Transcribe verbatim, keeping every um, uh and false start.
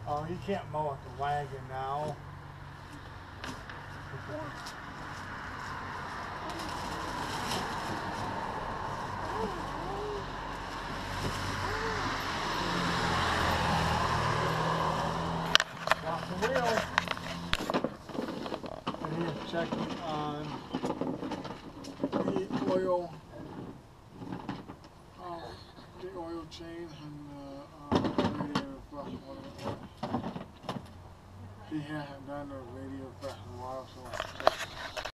Oh, you can't mow with the wagon now. Got the wheel. And he's checking on the oil, uh, the oil change and the uh, radiator flush oil. He hasn't done the radiator flush in a while, so